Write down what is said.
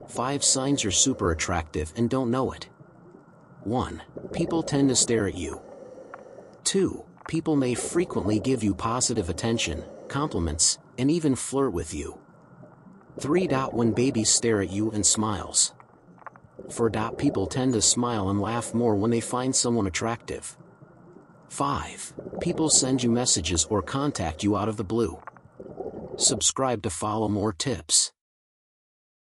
5 signs you're super attractive and don't know it. 1. People tend to stare at you. 2. People may frequently give you positive attention, compliments, and even flirt with you. 3. When babies stare at you and smiles. 4. People tend to smile and laugh more when they find someone attractive. 5. People send you messages or contact you out of the blue. Subscribe to follow more tips.